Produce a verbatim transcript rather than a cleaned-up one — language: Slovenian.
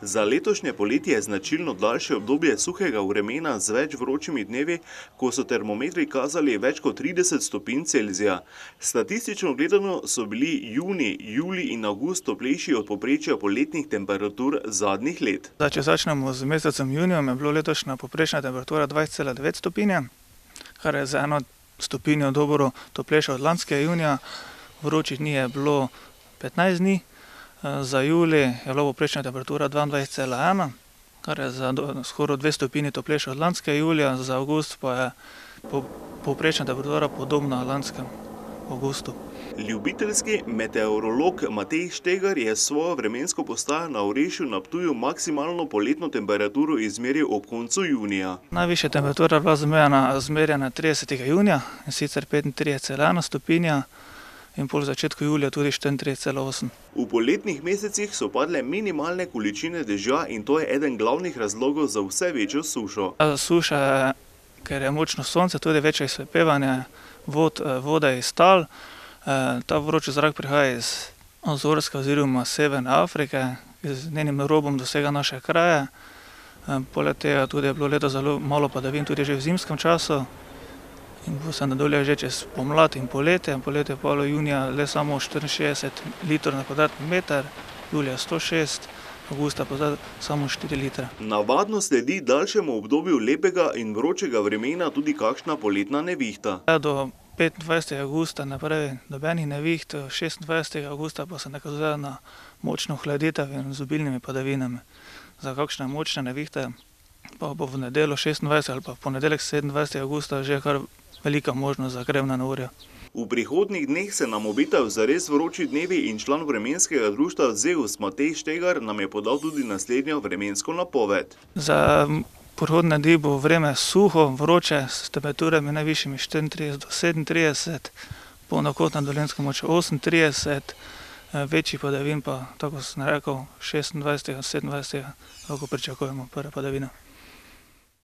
Za letošnje poletje je značilno daljše obdobje suhega vremena z več vročimi dnevi, ko so termometri kazali več kot trideset stopinj Celzija. Statistično gledano so bili junij, julij in avgust toplejši od povprečja poletnih temperatur zadnjih let. Da, če začnemo z mesecem junijem, je bilo letošnja povprečna temperatura dvajset cela devet stopinje, kar je za eno stopinjo dobro toplejša od lanskega junija. Vročih dni je bilo petnajst dni. Za julij je bila povprečna temperatura dvaindvajset cela ena, kar je za skoraj dve stopinji toplejša od lanskega julija, za avgust pa je povprečna temperatura podobna lanskemu avgustu. Ljubiteljski meteorolog Matej Štegar je svojo vremensko postajo na Orešju na Ptuju maksimalno poletno temperaturo izmeril ob koncu junija. Najvišja temperatura je bila zmerjena tridesetega junija, in sicer petintrideset cela ena stopinja, in pol v začetku julija tudi štiriintrideset cela osem. V poletnih mesecih so padle minimalne količine dežja in to je eden glavnih razlogov za vse večjo sušo. Suša je, ker je močno sonce, tudi večje izpepevanje vode iz tal. Ta vroči zrak prihaja iz Azorske oziroma Severne Afrike, z njenim robom dosega naše kraje. Poleg tega tudi je bilo letos zelo malo padavin tudi že v zimskem času. In bo se nadaljuje že čez pomlad in poletje. Poletje pa je junija le samo štiriinšestdeset litrov na kvadratni meter, julija sto šest, avgusta pa samo štiri litre. Navadno sledi daljšemu obdobju lepega in vročega vremena tudi kakšna poletna nevihta. Do petindvajsetega avgusta naprej nobenih neviht, šestindvajsetega avgusta pa se nakazuje na močno ohladitev in z obilnimi padavinami. Za kakšne močne nevihte pa bo v nedeljo šestindvajsetega ali pa v ponedeljek sedemindvajsetega avgusta že kar velika možnost za krevna neurja. V prihodnjih dneh se nam obetajo zares vroči dnevi in član vremenskega društva Zeus Matej Štegar nam je podal tudi naslednjo vremensko napoved. Za prihodnje dni bo vreme suho, vroče, s temperaturami najvišjimi štiriintrideset do sedemintrideset, ponekod na Dolenjskem mogoče osemintrideset, večjih padavin pa, tako kot sem rekel, šestindvajsetega, sedemindvajsetega lahko pričakujemo prve padavine.